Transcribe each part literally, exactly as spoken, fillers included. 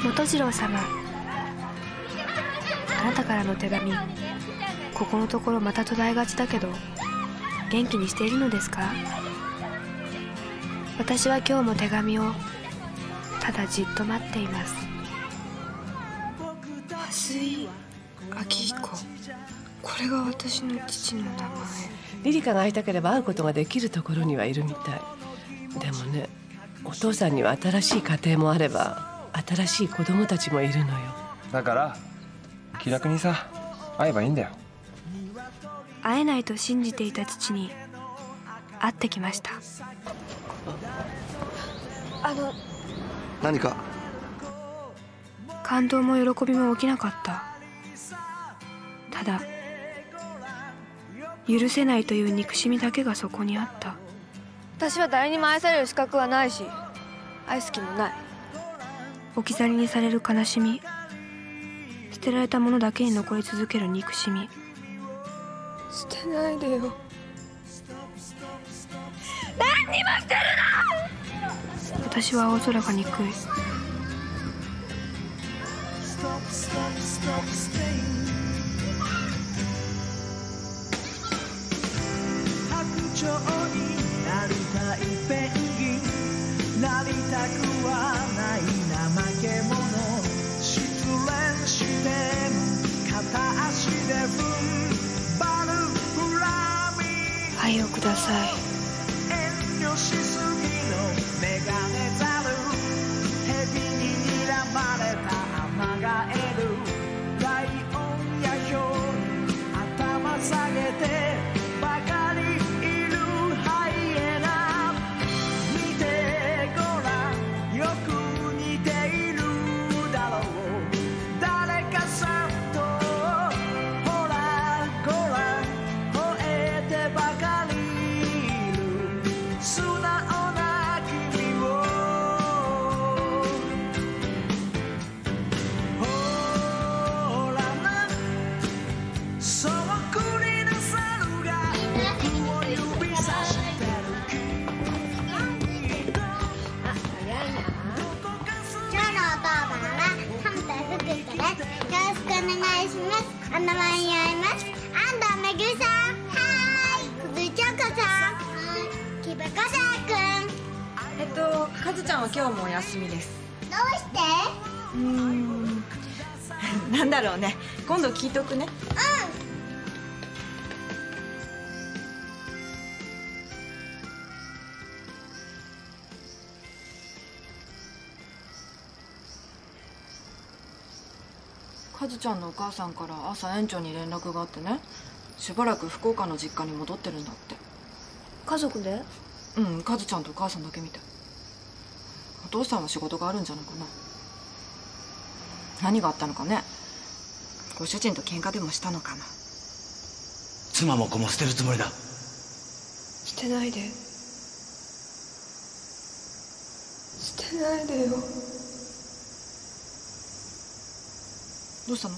元次郎様、あなたからの手紙、ここのところまた途絶えがちだけど元気にしているのですか？私は今日も手紙をただじっと待っています。蓮井明彦、これが私の父の名前。 リリカが会いたければ会うことができるところにはいるみたい。でもね、お父さんには新しい家庭もあれば新しい子供たちもいるのよ。 だから気楽にさ、会えばいいんだよ。 会えないと信じていた父に会ってきました。あの何か？ 感動も喜びも起きなかった。ただ許せないという憎しみだけがそこにあった。私は誰にも愛される資格はないし、愛す気もない。置き去りにされる悲しみ、捨てられたものだけに残り続ける憎しみ。捨てないでよ。何にも捨てるな！私は青空が憎い。 蝶になりたいペンギン、なりたくはない怠け者、失恋しても片足で踏ん張るフラミ。 愛をください。 遠慮しすぎのメガネザル、蛇に睨まれたアマガエル、ライオンやヒョウに頭下げてばかりお名前に会います。安藤めぐりさん、はーい。くずちゃこさん、木部こさくん。 えっとかずちゃんは今日もお休みです。 どうして？ うーんなんだろうね、今度聞いとくね。うん。かずちゃんのお母さんから朝園長に連絡があってね、しばらく福岡の実家に戻ってるんだって。 家族で？ うん、かずちゃんとお母さんだけみたい。お父さんは仕事があるんじゃないかな。何があったのかね。ご主人と喧嘩でもしたのかな。 妻も子も捨てるつもりだ。 捨てないで、捨てないでよ。 どうしたの？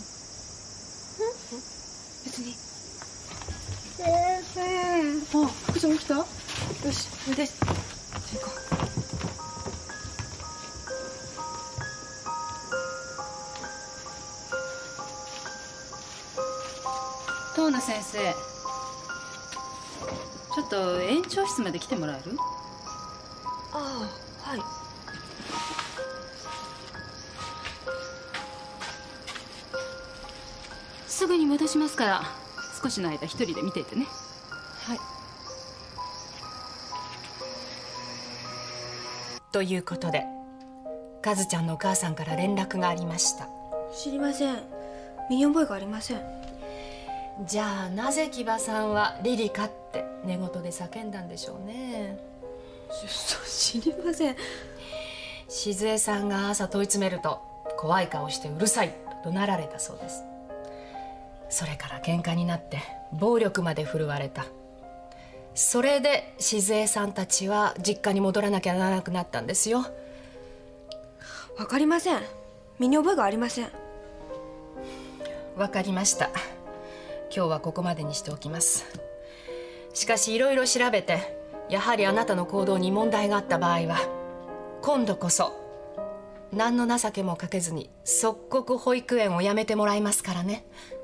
別に。 先生。 あ、福ちゃん起きた？よし、おいで。じゃあ行こう。 遠野先生、ちょっと園長室まで来てもらえる？ ああ、はい。 すぐに戻しますから、少しの間一人で見ていてね。 はい。 ということで、かずちゃんのお母さんから連絡がありました。 知りません。身に覚えがありません。 じゃあなぜ木場さんはリリカって寝言で叫んだんでしょうね。 知りません。 静江さんが朝問い詰めると怖い顔してうるさいと怒鳴られたそうです。それから喧嘩になって暴力まで振るわれた。それで静江さんたちは実家に戻らなきゃならなくなったんですよ。 わかりません。身に覚えがありません。 わかりました。今日はここまでにしておきます。しかしいろいろ調べて、やはりあなたの行動に問題があった場合は今度こそ何の情けもかけずに即刻保育園を辞めてもらいますからね。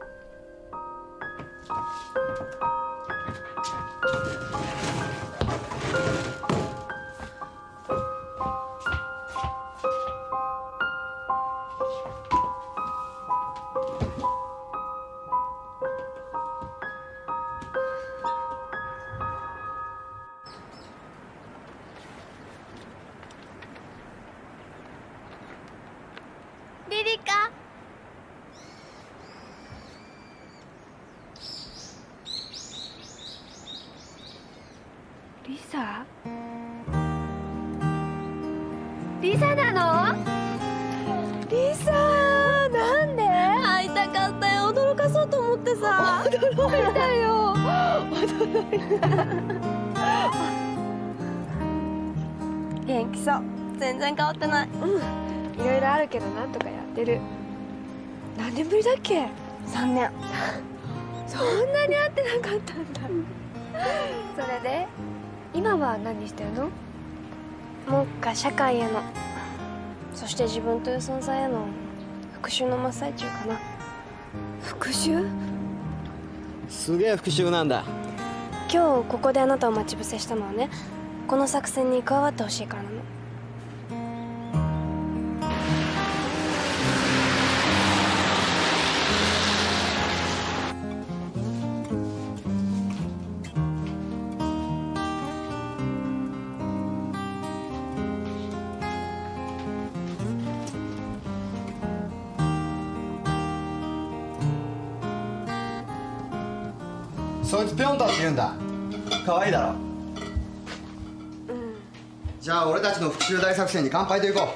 リリカ。 リサ？リサなの？リサ、なんで？ 会いたかったよ。驚かそうと思ってさ。 驚いたよ。驚いた。 元気そう。全然変わってない。 うん。いろいろあるけどなんとかやってる。何年ぶりだっけ？ さんねん。 そんなに会ってなかったんだ。それで今は何してるの？ 目下社会への、そして自分という存在への復讐の真っ最中かな。 復讐？ すげえ復讐なんだ。 今日ここであなたを待ち伏せしたのはね、この作戦に加わってほしいからなの。 そいつピョンタって言うんだ。可愛いだろ。うん。じゃあ俺たちの復讐大作戦に乾杯と行こ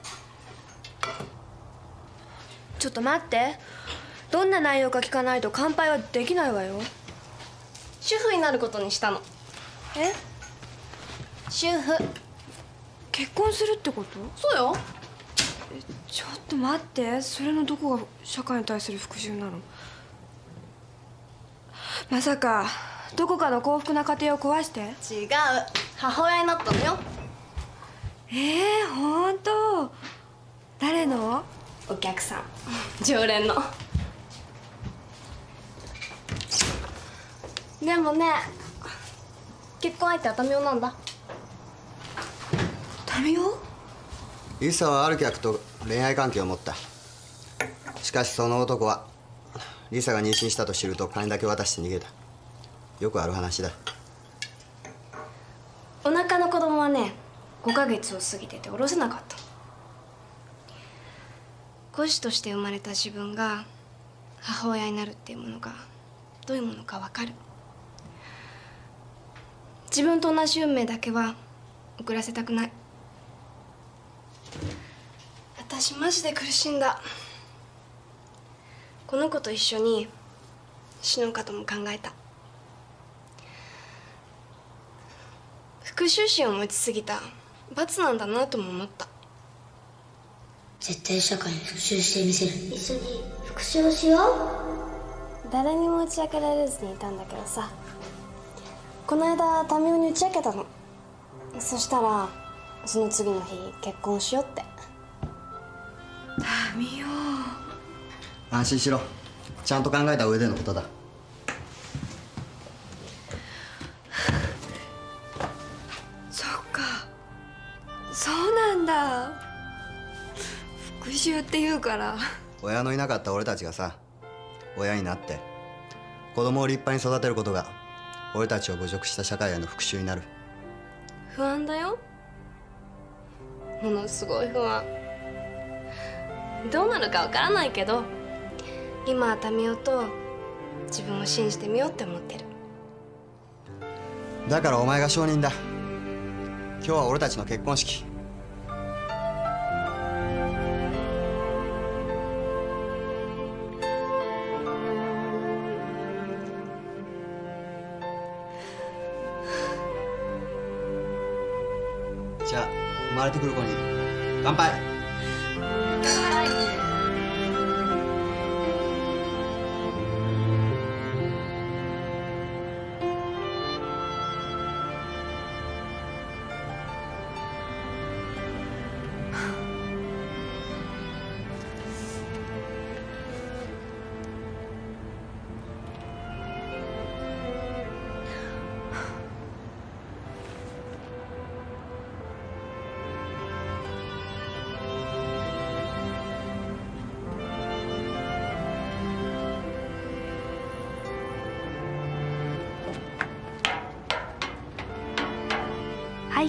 う。ちょっと待って。どんな内容か聞かないと乾杯はできないわよ。 主婦になることにしたの。 え？ 主婦。 結婚するってこと？ そうよ。 え、ちょっと待って。それのどこが社会に対する復讐なの？まさかどこかの幸福な家庭を壊して？ 違う、母親になったのよ。 えー、ほんと？誰の？ お客さん、常連の。でもね、結婚相手はタミオなんだ。 タミオ？ リサはある客と恋愛関係を持った。しかしその男はリサが妊娠したと知ると金だけ渡して逃げた。よくある話だ。 お腹の子供はね、ごかげつを過ぎてて下ろせなかった。孤児として生まれた自分が母親になるっていうものがどういうものか分かる。自分と同じ運命だけは遅らせたくない。私マジで苦しんだ。この子と一緒に死のうかとも考えた。復讐心を持ちすぎた罰なんだなとも思った。 絶対社会に復讐してみせる。 一緒に復讐をしよう。誰にも打ち明けられずにいたんだけどさ、この間タミオに打ち明けたの。そしたらその次の日結婚しようって。 タミオ、 安心しろ。ちゃんと考えた上でのことだ。 そっか、そうなんだ。復讐って言うから。 親のいなかった俺たちがさ、親になって子供を立派に育てることが俺たちを侮辱した社会への復讐になる。 不安だよ、ものすごい不安。どうなるかわからないけど、今はタミオと自分を信じてみようって思ってる。 だからお前が証人だ。今日は俺たちの結婚式。じゃあ生まれてくる子に乾杯。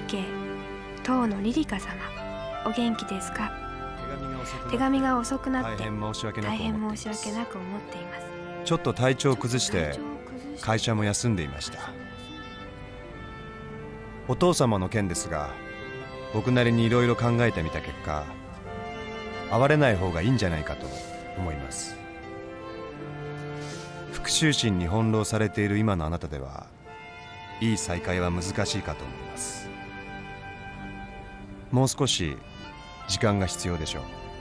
家当のリリカ様、お元気ですか？手紙が遅くなって大変申し訳なく思っています。 ちょっと体調を崩して会社も休んでいました。お父様の件ですが、僕なりにいろいろ考えてみた結果、会われない方がいいんじゃないかと思います。復讐心に翻弄されている今のあなたでは、いい再会は難しいかと思います。もう少し時間が必要でしょう。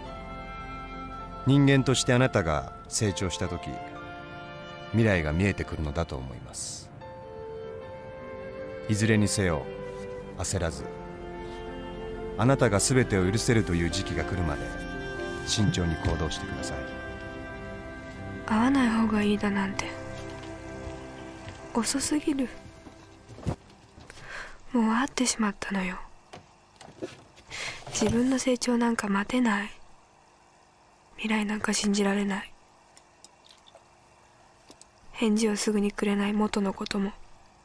人間としてあなたが成長した時、未来が見えてくるのだと思います。いずれにせよ焦らず、あなたが全てを許せるという時期が来るまで慎重に行動してください。 会わない方がいいだなんて遅すぎる。もう会ってしまったのよ。自分の成長なんか待てない。未来なんか信じられない。返事をすぐにくれない元のことも。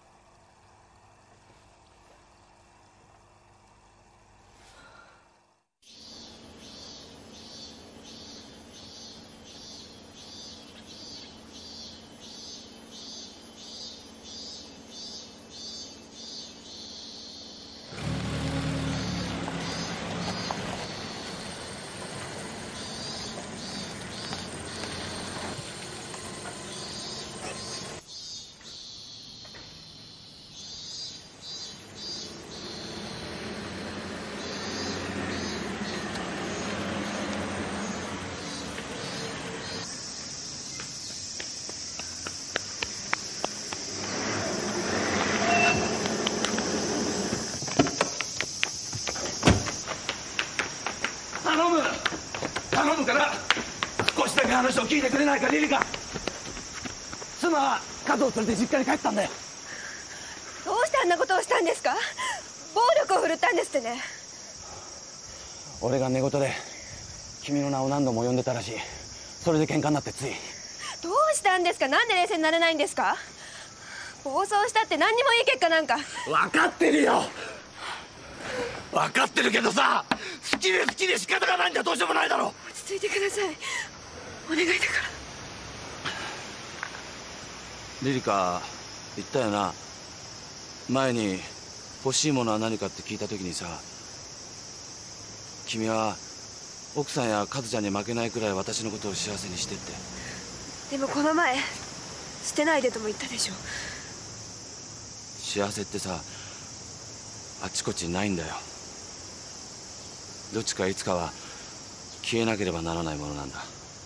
頼むから少しだけ話を聞いてくれないか、リリカ。妻は加藤を連れて実家に帰ったんだよ。 どうしてあんなことをしたんですか？暴力を振るったんですってね。 俺が寝言で君の名を何度も呼んでたらしい。それで喧嘩になってつい。 どうしたんですか？なんで冷静になれないんですか？暴走したって何にもいい結果なんか。 分かってるよ、分かってるけどさ、好きで好きで仕方がないんだ。どうしようもないだろ。 落ち着いてください、お願いだから。 リリカ言ったよな、前に欲しいものは何かって聞いた時にさ、君は奥さんやカズちゃんに負けないくらい私のことを幸せにしてって。 でもこの前捨てないでとも言ったでしょ。 幸せってさ、あちこちにないんだよ。どっちかいつかは消えなければならないものなんだ。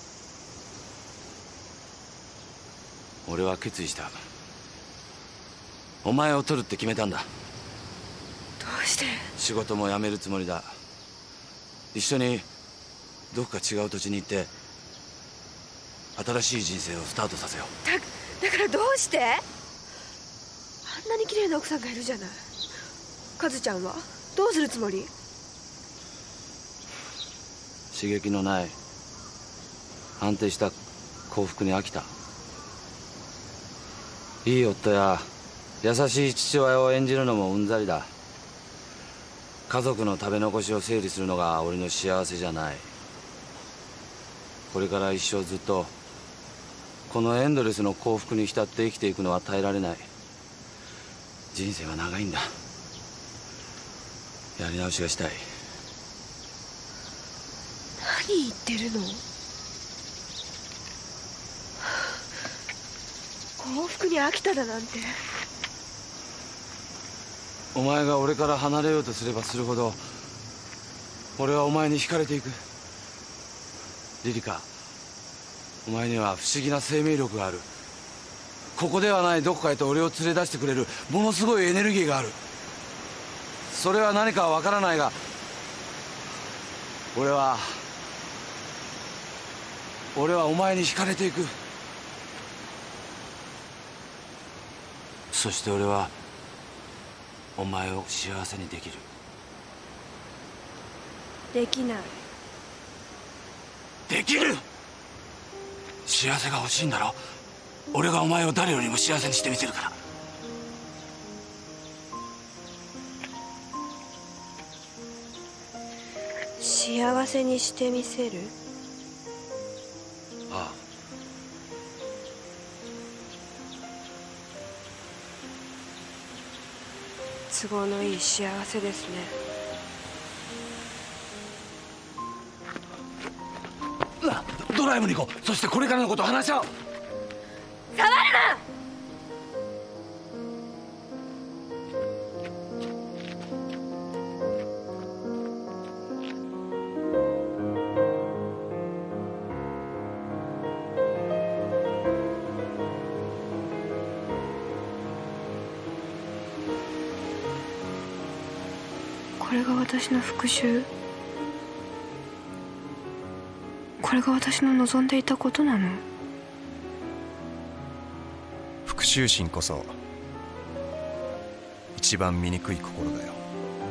俺は決意した。お前を取るって決めたんだ。 どうして？ 仕事も辞めるつもりだ。一緒にどこか違う土地に行って新しい人生をスタートさせよう。 だ、だからどうして？あんなに綺麗な奥さんがいるじゃない。カズちゃんはどうするつもり？ 刺激のない安定した幸福に飽きた。いい夫や優しい父親を演じるのもうんざりだ。家族の食べ残しを整理するのが俺の幸せじゃない。これから一生ずっとこのエンドレスの幸福に浸って生きていくのは耐えられない。人生は長いんだ。やり直しがしたい。 何言ってるの？幸福に飽きただなんて。 お前が俺から離れようとすればするほど俺はお前に惹かれていく。リリカ、お前には不思議な生命力がある。ここではないどこかへと俺を連れ出してくれるものすごいエネルギーがある。それは何かは分からないが、俺は俺はお前に惹かれていく。そして俺はお前を幸せにできる。 できない。 できる。幸せが欲しいんだろ。俺がお前を誰よりも幸せにしてみせるから。 幸せにしてみせる。 ああ。 都合のいい幸せですね。 ドライブに行こう。そしてこれからのことを話し合おう。 触るな。これが私の復讐？これが私の望んでいたことなの？ 復讐心こそ一番醜い心だよ。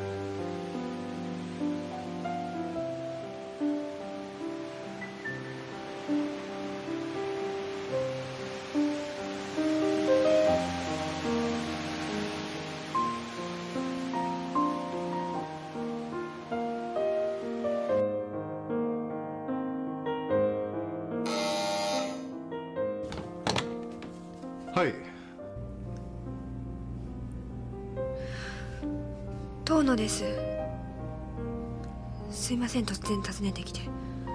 はい。 遠野です。すいません、突然訪ねてきて。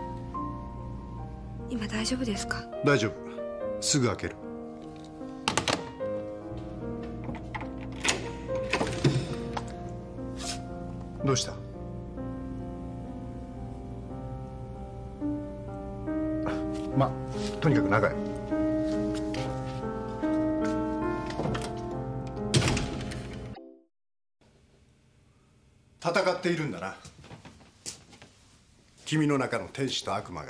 今大丈夫ですか？ 大丈夫。すぐ開ける。どうした？ま、とにかく中へ。戦っているんだな。君の中の天使と悪魔が。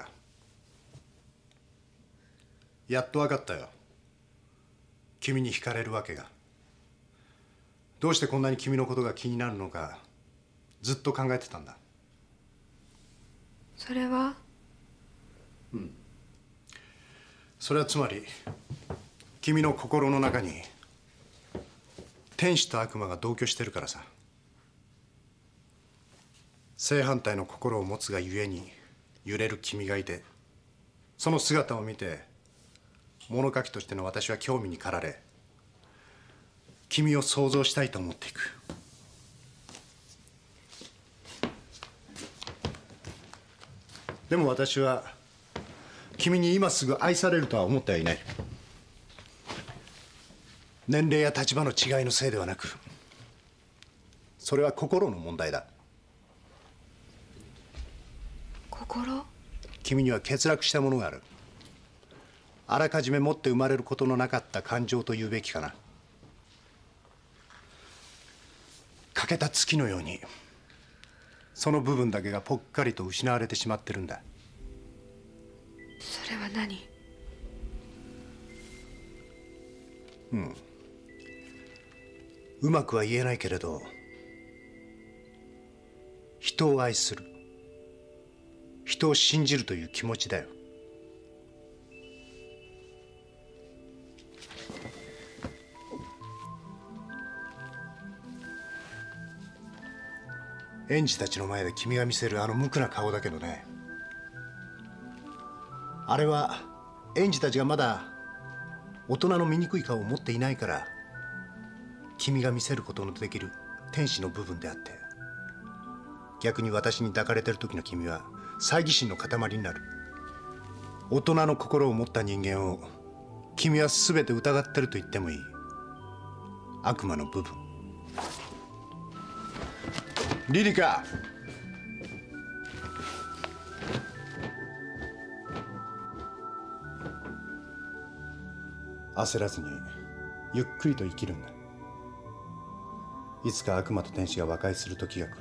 やっと分かったよ。君に惹かれるわけが。どうしてこんなに君のことが気になるのかずっと考えてたんだ。 それは？ うん。それはつまり君の心の中に天使と悪魔が同居してるからさ。正反対の心を持つがゆえに揺れる君がいて、その姿を見て物書きとしての私は興味に駆られ、君を想像したいと思っていく。でも私は君に今すぐ愛されるとは思ってはいない。年齢や立場の違いのせいではなく、それは心の問題だ。 心？ 君には欠落したものがある。あらかじめ持って生まれることのなかった感情と言うべきかな。欠けた月のようにその部分だけがぽっかりと失われてしまってるんだ。 それは何？ うん。うまくは言えないけれど、人を愛する、人を信じるという気持ちだよ。園児たちの前で君が見せるあの無垢な顔だけどね、あれは園児たちがまだ大人の醜い顔を持っていないから君が見せることのできる天使の部分であって、逆に私に抱かれてる時の君は猜疑心の塊になる。大人の心を持った人間を君は全て疑ってると言ってもいい。悪魔の部分。リリカ、焦らずにゆっくりと生きるんだ。いつか悪魔と天使が和解する時が来る。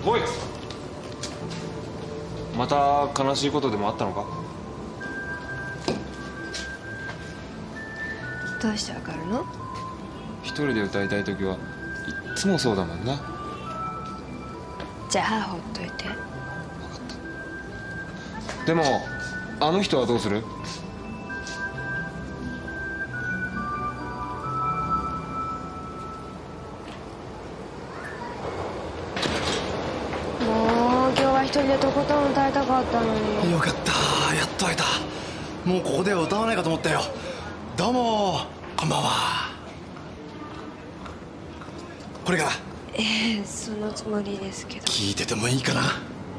おい、また悲しいことでもあったのか？ どうしてわかるの？ 一人で歌いたい時はいっつもそうだもんな。 じゃあほっといて。 でもあの人はどうする？ もう今日は一人でとことん歌いたかったのに。 よかった、やっと会えた。もうここでは歌わないかと思ったよ。どうも、こんばんは。これからええ、そのつもりですけど。 聞いててもいいかな？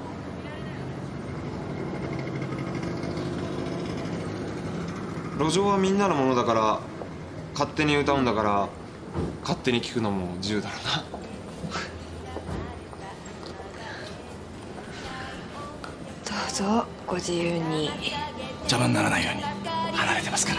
路上はみんなのものだから勝手に歌うんだから勝手に聴くのも自由だろうな。 どうぞご自由に。 邪魔にならないように離れてますから。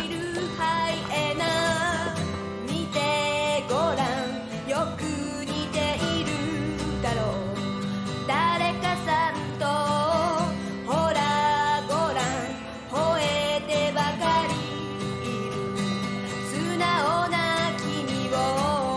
見てごらん、よく似ているだろう。誰かさんとほらごらん、吠えてばかりいる素直な君を。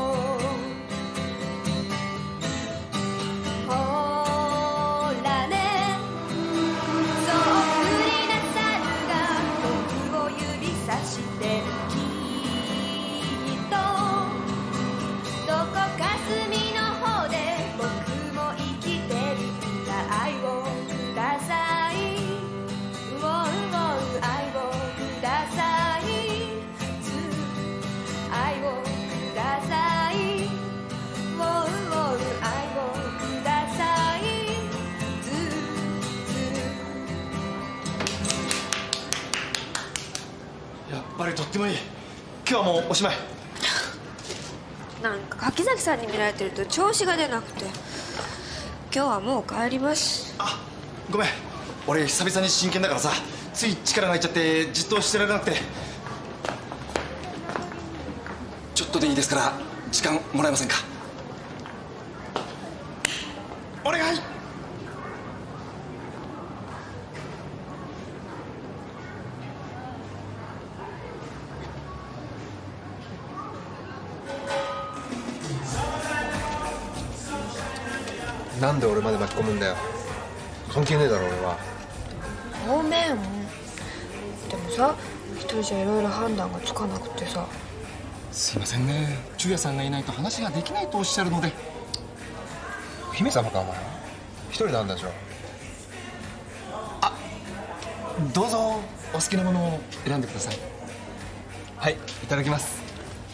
ほらね、そっくりな猿が僕を指さしてきっとどこか隅の方で僕も生きてるんだ。愛をください、ウォウウォウ、愛をください、ず愛をください、ウォウウォウ、愛をください、ずやっぱりとってもいい。今日はもうおしまい。 なんか柿崎さんに見られてると調子が出なくて、今日はもう帰ります。 ごめん、俺久々に真剣だからさ、つい力が入っちゃってじっとしてられなくて。ちょっとでいいですから時間もらえませんか？お願い。 なんで俺まで巻き込むんだよ。関係ねえだろ俺は。 ごめん。でもさ、一人じゃいろいろ判断がつかなくてさ。 すいませんね、中也さんがいないと話ができないとおっしゃるので。 お姫様かお前。一人なんだじゃ。 どうぞお好きなものを選んでください。 はい、いただきます。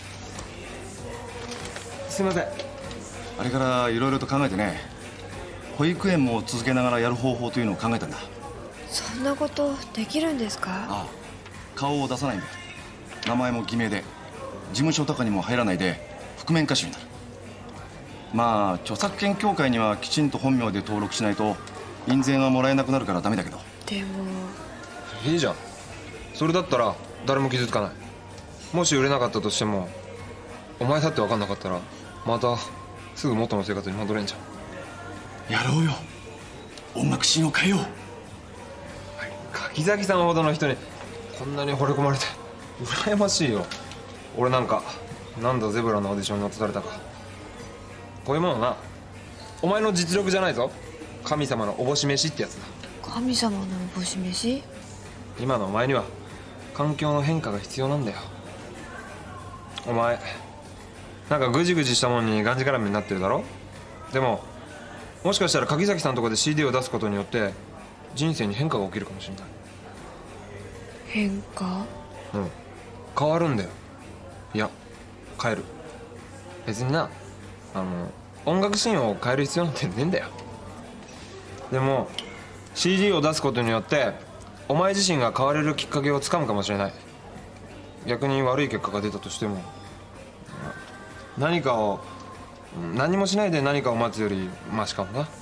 すいません。 あれからいろいろと考えてね、保育園も続けながらやる方法というのを考えたんだ。 そんなことできるんですか？ ああ、顔を出さないんだ。名前も偽名で、事務所とかにも入らないで覆面歌手になる。まあ著作権協会にはきちんと本名で登録しないと印税がもらえなくなるからダメだけど。 でもいいじゃん。それだったら誰も傷つかない。もし売れなかったとしてもお前だって分かんなかったらまたすぐ元の生活に戻れんじゃん。 やろうよ、音楽シーンを変えよう。 柿崎さんほどの人にこんなに惚れ込まれて羨ましいよ。俺なんか何度ゼブラのオーディションに落とされたか。こういうものな、お前の実力じゃないぞ。神様のおぼし飯ってやつだ。 神様のおぼし飯？ 今のお前には環境の変化が必要なんだよ。お前なんかグジグジしたもんにがんじがらめになってるだろ。でももしかしたら柿崎さんとかで シーディー を出すことによって人生に変化が起きるかもしれない。 変化？ うん、変わるんだよ。いや変える。別にな、あの音楽シーンを変える必要なんてねえんだよ。でも シーディー を出すことによってお前自身が変われるきっかけをつかむかもしれない。逆に悪い結果が出たとしても何かを何もしないで何かを待つよりマシかもな。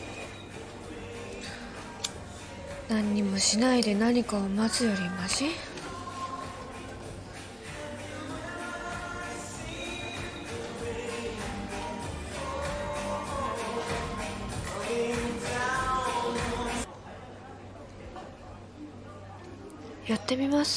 何にもしないで何かを待つよりマシ？ やってみます。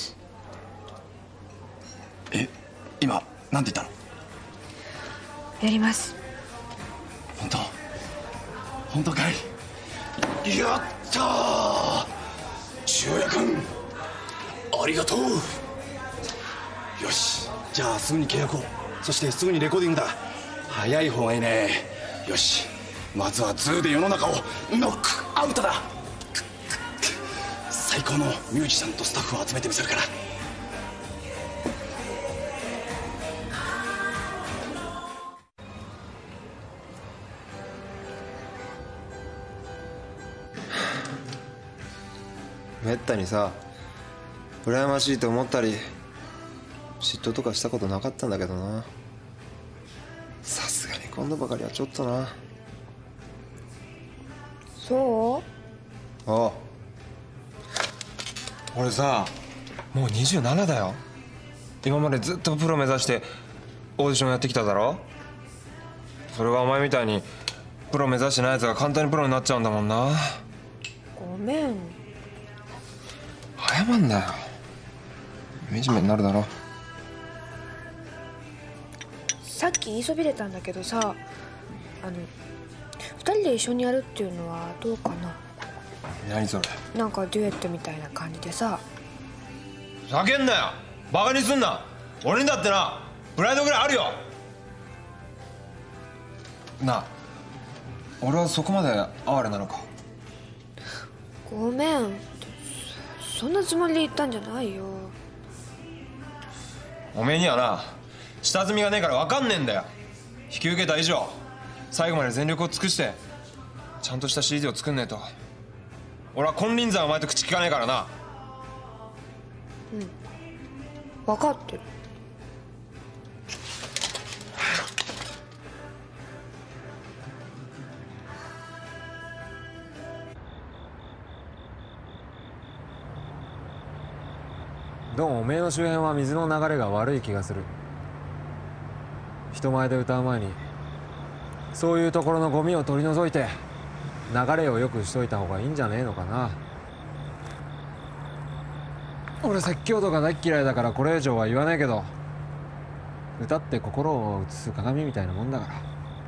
え、今なんて言ったの？ やります。 本当？本当かい？やったー！父親君、ありがとう。よし、じゃあすぐに契約を、そしてすぐにレコーディングだ。早い方がいいね。よし、まずはズーで世の中をノックアウトだ。最高のミュージシャンとスタッフを集めてみせるから。 めったにさ、羨ましいと思ったり嫉妬とかしたことなかったんだけどな。さすがに今度ばかりはちょっとな。 そう？ ああ、俺さもうにじゅうななだよ。今までずっとプロ目指してオーディションやってきただろ。それがお前みたいにプロ目指してないやつが簡単にプロになっちゃうんだもんな。 ごめん。 謝んなよ、惨めになるだろ。 さっき言いそびれたんだけどさ、あのふたりで一緒にやるっていうのはどうかな。 何それ？ なんかデュエットみたいな感じでさ。 叫んなよ、バカにすんな。俺にだってなプライドぐらいあるよなあ。俺はそこまで哀れなのか？ ごめん、そんなつもりで言ったんじゃないよ。 おめえにはな下積みがねえから分かんねえんだよ。引き受けた以上最後まで全力を尽くしてちゃんとした シーディー を作んねえと。俺は金輪際お前と口聞かねえからな。 うん分かってる。 どうもおめえの周辺は水の流れが悪い気がする。人前で歌う前にそういうところのゴミを取り除いて流れを良くしといた方がいいんじゃねえのかな。俺説教とか大っ嫌いだからこれ以上は言わないけど、歌って心を映す鏡みたいなもんだから。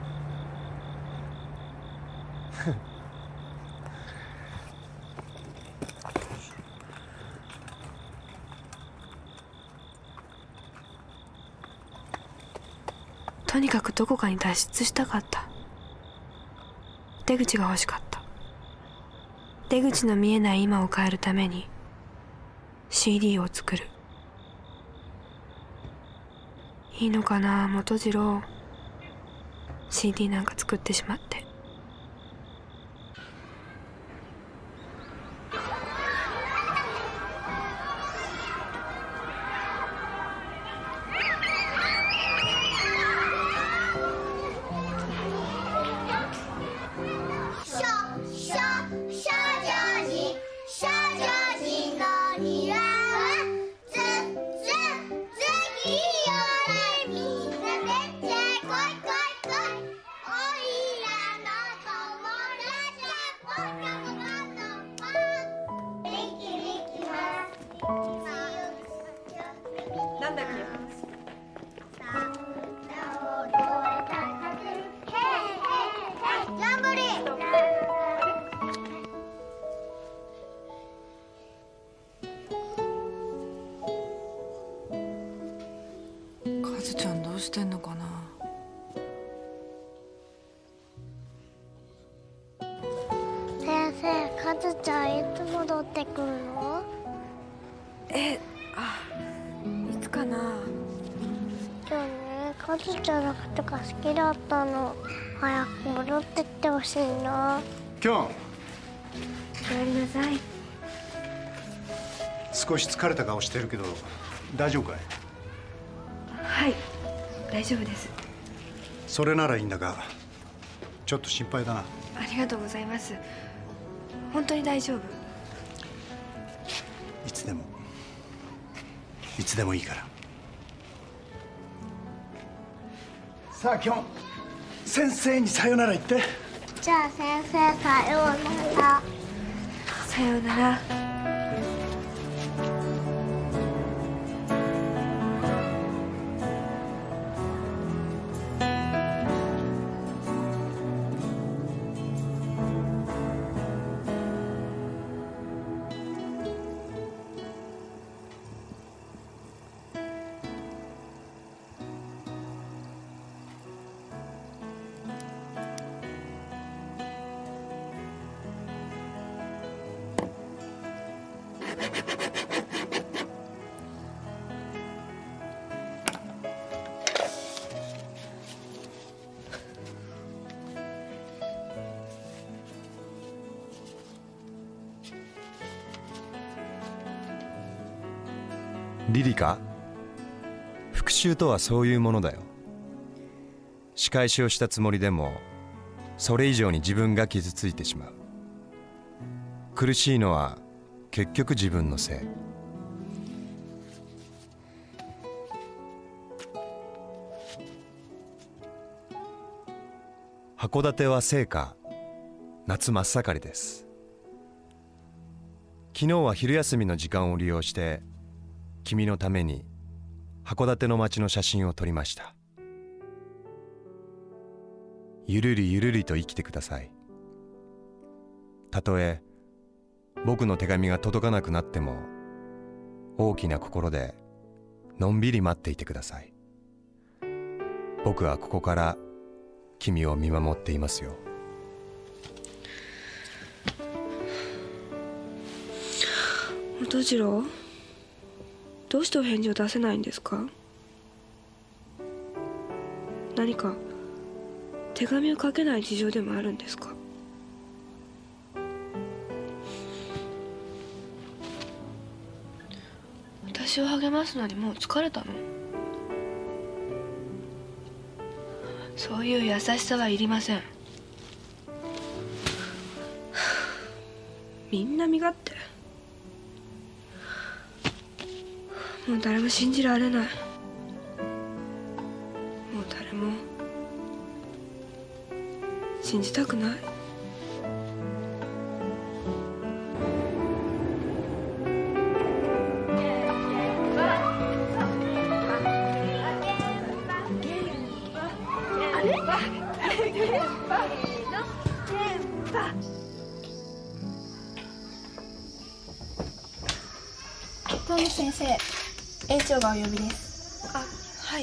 とにかくどこかに脱出したかった。出口が欲しかった。出口の見えない今を変えるために シーディー を作る。いいのかな元次郎、 シーディー なんか作ってしまって。 カズちゃんどうしてんのかな。 先生、カズちゃんいつ戻ってくるの？ え、あ、いつかな。 今日ね、カズちゃんのことが好きだったの。早く戻ってってほしいな。 キョン、 おかえりなさい。 少し疲れた顔してるけど大丈夫かい？ はい、大丈夫です。 それならいいんだが、ちょっと心配だな。 ありがとうございます。本当に大丈夫。 いつでもいつでもいいから。さあキョン、先生にさよなら言って。 じゃあ先生、さようなら。 さようなら。 リリカ、復讐とはそういうものだよ。仕返しをしたつもりでもそれ以上に自分が傷ついてしまう。苦しいのは結局自分のせい。函館は盛夏、夏真っ盛りです。昨日は昼休みの時間を利用して君のために函館の街の写真を撮りました。ゆるりゆるりと生きてください。たとえ僕の手紙が届かなくなっても大きな心でのんびり待っていてください。僕はここから君を見守っていますよ。 音次郎、どうしてお返事を出せないんですか？何か手紙を書けない事情でもあるんですか？私を励ますのにもう疲れたの？そういう優しさはいりません。みんな身勝手。もう誰も信じられない。もう誰も信じたくない。 トム先生、園長がお呼びです。あ、はい。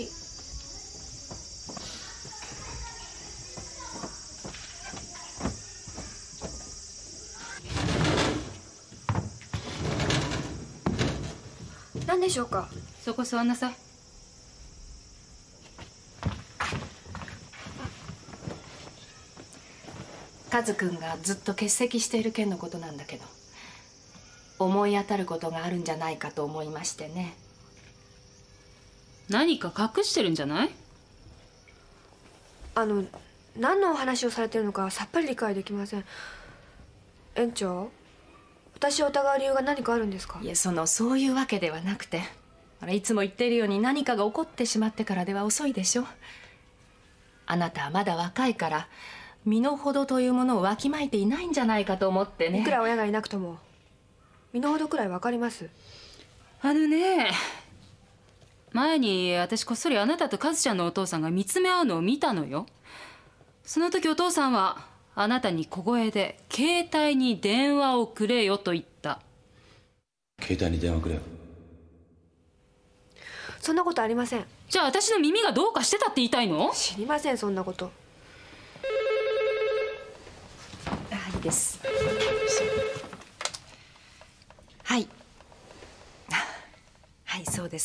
何でしょうか？ そこ座んなさい。 カズ君がずっと欠席している件のことなんだけど、思い当たることがあるんじゃないかと思いましてね。 何か隠してるんじゃない？ あの、何のお話をされてるのかさっぱり理解できません。園長、私を疑う理由が何かあるんですか？ いや、そのそういうわけではなくて、ほらいつも言っているように何かが起こってしまってからでは遅いでしょ。あなたはまだ若いから身の程というものをわきまえていないんじゃないかと思ってね。 いくら親がいなくとも身の程くらいわかります。 あのね、前に私こっそりあなたとカズちゃんのお父さんが見つめ合うのを見たのよ。その時お父さんはあなたに小声で携帯に電話をくれよと言った。 携帯に電話くれよ。 そんなことありません。 じゃあ私の耳がどうかしてたって言いたいの？ 知りません、そんなこと。 あ、いいです。はい。はい、そうです。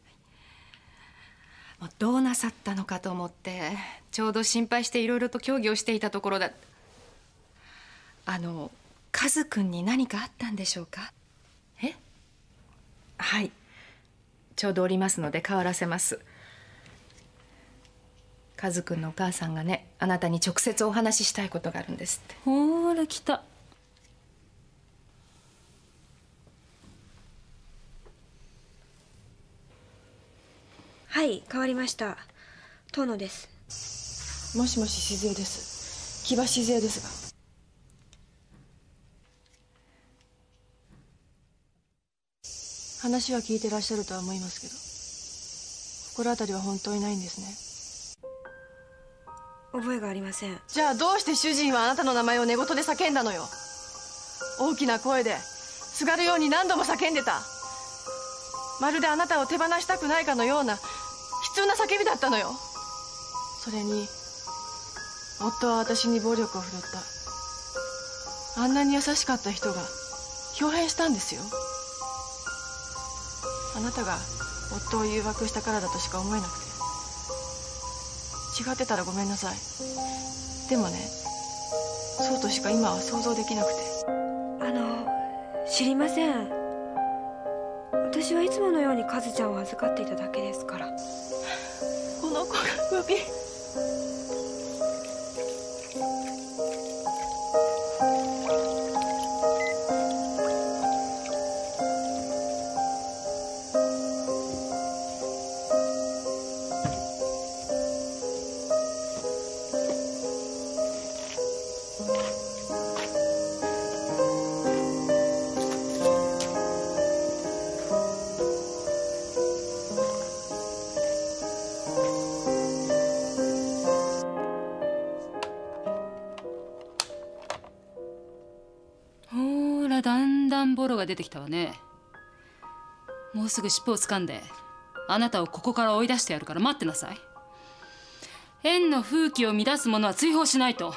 もうどうなさったのかと思ってちょうど心配していろいろと協議をしていたところだ。あの、カズ君に何かあったんでしょうか？え？はい、ちょうどおりますので代わらせます。カズ君のお母さんがね、あなたに直接お話ししたいことがあるんですって。 ほーら来た。 はい、変わりました。遠野です。 もしもし、静江です。木場静江ですが。話は聞いてらっしゃるとは思いますけど、心当たりは本当にないんですね。 覚えがありません。 じゃあどうして主人はあなたの名前を寝言で叫んだのよ。大きな声ですがるように何度も叫んでた。まるであなたを手放したくないかのような悲痛な叫びだったのよ。それに夫は私に暴力を振るった。あんなに優しかった人が豹変したんですよ。あなたが夫を誘惑したからだとしか思えなくて。違ってたらごめんなさい。でもね、そうとしか今は想像できなくて。 あの、知りません。私私はいつものようにカズちゃんを預かっていただけですから。 この子がクビ。 ボロが出てきたわね。もうすぐ尻尾を掴んであなたをここから追い出してやるから待ってなさい。縁の風紀を乱す者は追放しないと。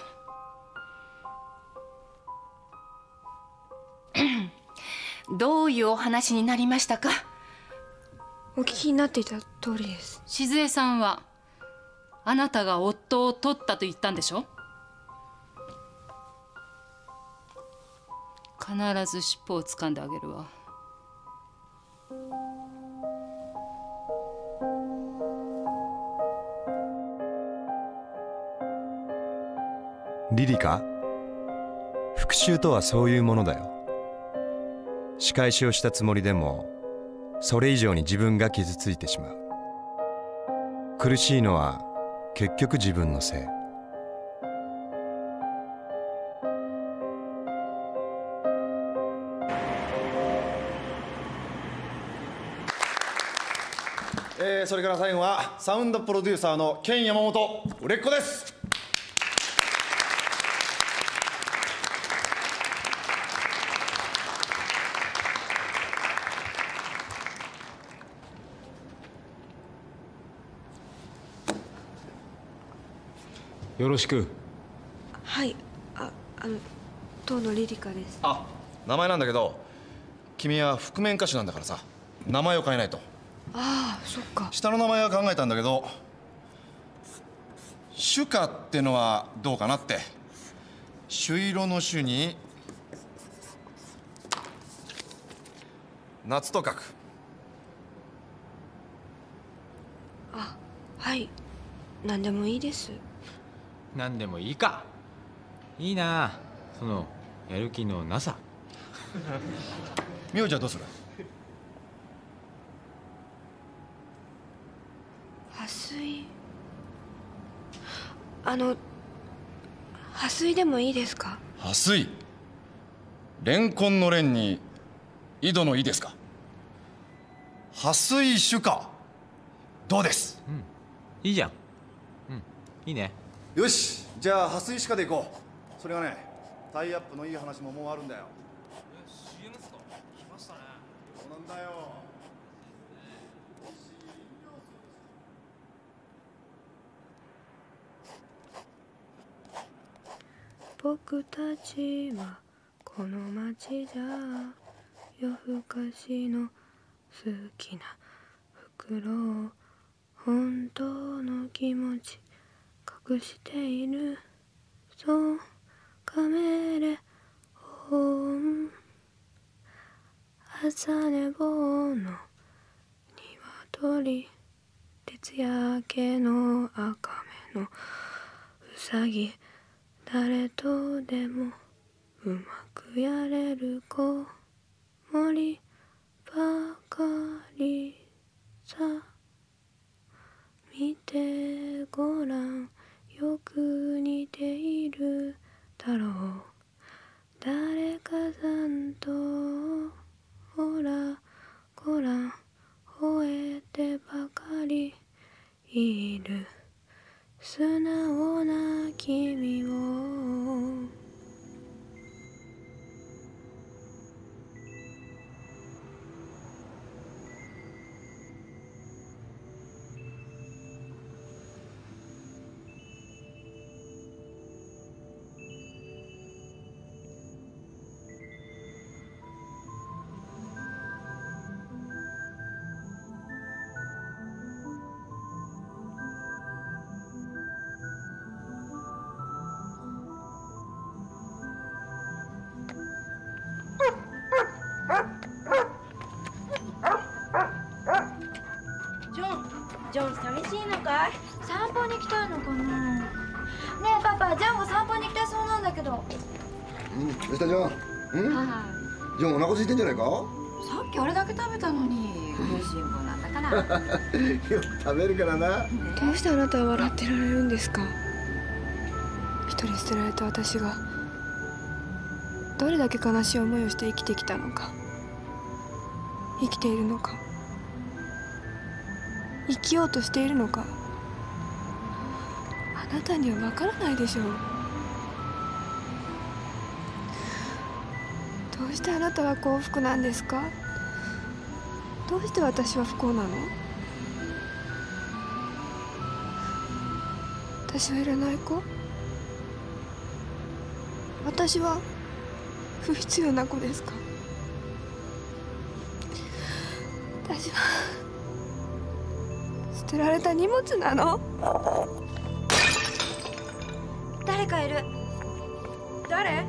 どういうお話になりましたか？ お聞きになっていた通りです。 静江さんはあなたが夫を取ったと言ったんでしょ。必ず尻尾を掴んであげるわ。 リリカ、復讐とはそういうものだよ。仕返しをしたつもりでもそれ以上に自分が傷ついてしまう。苦しいのは結局自分のせい。 えー、それから最後はサウンドプロデューサーのケン山本売れっ子です。 よろしく。 はい、あ、あの当のリリカです。 あ、名前なんだけど君は覆面歌手なんだからさ、名前を変えないと。 ああ、そっか。 下の名前は考えたんだけど、朱夏ってのはどうかなって。朱色の朱に夏と書く。 あ、はい、何でもいいです。 何でもいいか。いいなそのやる気のなさ。 名字はどうする？ 破水。あの破水でもいいですか？ 破水。レンコンのレンに井戸の井ですか？破水朱夏。どうです？ うん、いいじゃん。うん、いいね。 よし、じゃあ破水朱夏でいこう。それがね、タイアップのいい話ももうあるんだよ。 え、シーエム っすか？来ましたね。 そうなんだよ。 僕たちはこの街じゃ夜更かしの好きな袋、本当の気持ち隠している。そうカメレオン、朝寝坊の鶏、徹夜明けの赤目のうさぎ、誰とでもうまくやれる子守ばかりさ。見てごらん、よく似ているだろう。誰かさんとほらごらん、吠えてばかりいる素直な君を。 ど。 うん、吉田ちゃん。うん。 はい。 ジョンお腹空いてんじゃないか。 さっきあれだけ食べたのに、食いしん坊なんだから。 よく食べるからな。 どうしてあなたは笑ってられるんですか。一人捨てられた私がどれだけ悲しい思いをして生きてきたのか、生きているのか、生きようとしているのか、あなたにはわからないでしょう。どうしてあなたは幸福なんですか。どうして私は不幸なの。私はいらない子。私は不必要な子ですか。私は捨てられた荷物なの。 誰かいる。 誰？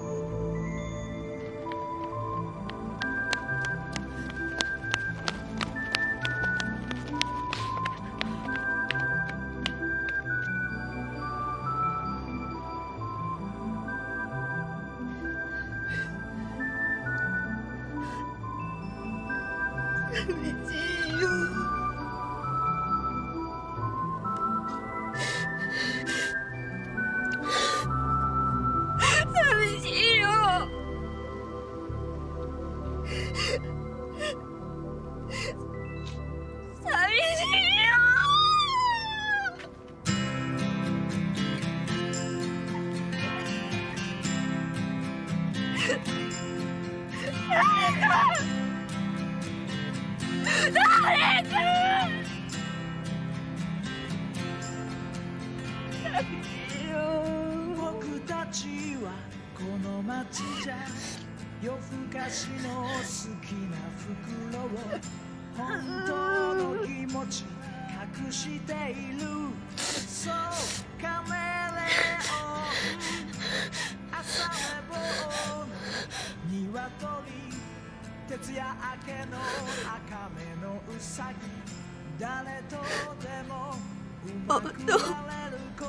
僕たちはこの街じゃ夜更かしの好きな袋を本当の気持ち隠している。そうカメレオン朝寝坊の鶏、徹夜明けの赤目のウサギ、誰とでもうまくなれる子。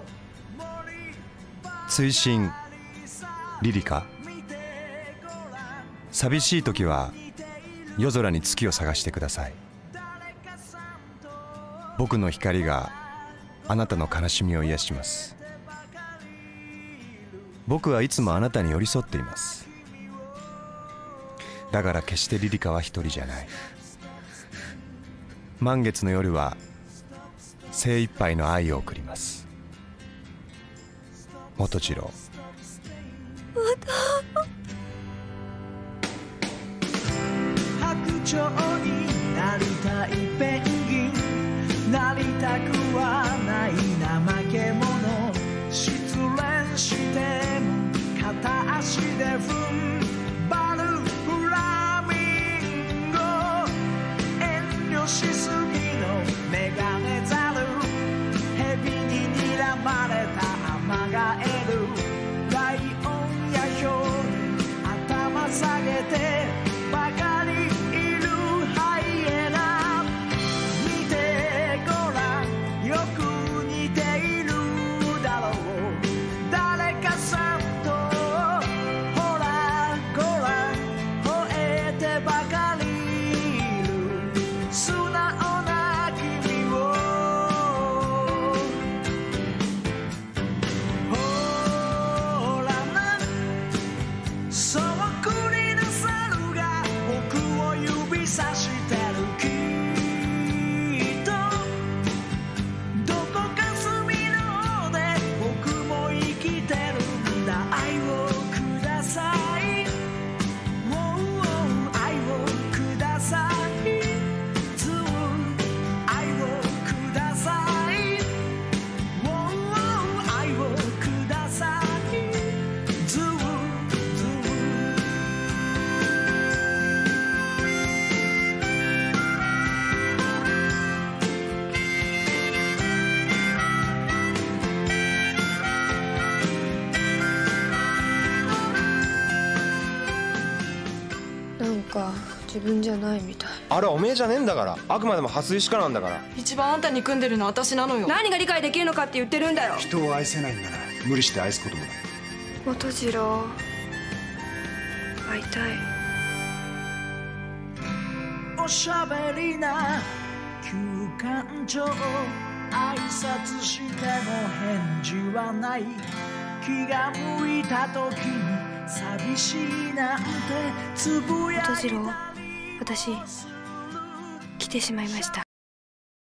追伸リリカ。寂しい時は夜空に月を探してください。僕の光があなたの悲しみを癒します。僕はいつもあなたに寄り添っています。だから決してリリカは一人じゃない。満月の夜は精一杯の愛を送ります。元次郎。 白鳥になりたいペンギン、なりたくはない怠け者。失恋しても片足で踏ん張るフラミンゴ。遠慮しすぎのメガネザル、蛇に睨まれたアマガエル。ライオンやヒョウに頭下げてばかりいるハイエナ。見てごらん、よく似ているだろう。誰かさんとほらごらん、吠えてばかりいる素直な君を。ほらな、そっくりな猿が僕を指さしてる。きっとどこか隅の方で僕も生きてるんだ。愛をください、おうおう愛をください、ずっ愛をください、おうおう愛をください、ずっずっ。 なんか自分じゃないみたい。 あれはおめえじゃねえんだから。あくまでも蓮石からなんだから。 一番あんたに組んでるのは私なのよ。 何が理解できるのかって言ってるんだよ。 人を愛せないんなら無理して愛すこともない。 元次郎、会いたい。 おしゃべりな休館長、挨拶しても返事はない。気が向いた時に寂しいなんてつぶやいたり。 元次郎、私来てしまいました。